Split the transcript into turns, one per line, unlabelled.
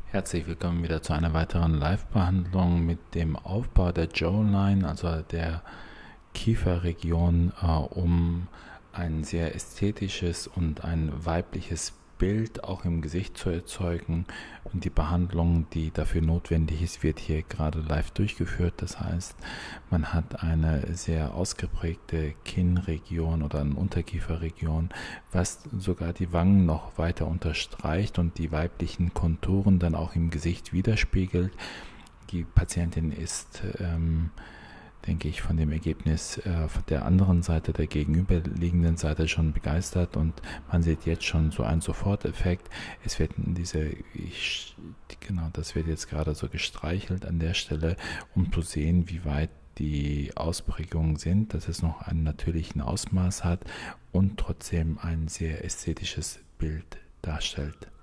Herzlich willkommen wieder zu einer weiteren Live-Behandlung mit dem Aufbau der Jawline, also der Kieferregion, um ein sehr ästhetisches und ein weibliches Bild auch im Gesicht zu erzeugen. Und die Behandlung, die dafür notwendig ist, wird hier gerade live durchgeführt. Das heißt, man hat eine sehr ausgeprägte Kinnregion oder eine Unterkieferregion, was sogar die Wangen noch weiter unterstreicht und die weiblichen Konturen dann auch im Gesicht widerspiegelt. Die Patientin ist denke ich, von dem Ergebnis von der anderen Seite, der gegenüberliegenden Seite schon begeistert, und man sieht jetzt schon so einen Soforteffekt. Es wird genau, das wird jetzt gerade so gestreichelt an der Stelle, um zu sehen, wie weit die Ausprägungen sind, dass es noch einen natürlichen Ausmaß hat und trotzdem ein sehr ästhetisches Bild darstellt.